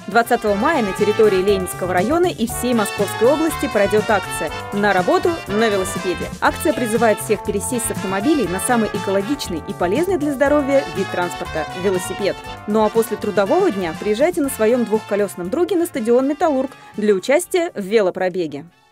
20 мая на территории Ленинского района и всей Московской области пройдет акция «На работу на велосипеде». Акция призывает всех пересесть с автомобилей на самый экологичный и полезный для здоровья вид транспорта – велосипед. Ну а после трудового дня приезжайте на своем двухколесном друге на стадион «Металлург» для участия в велопробеге.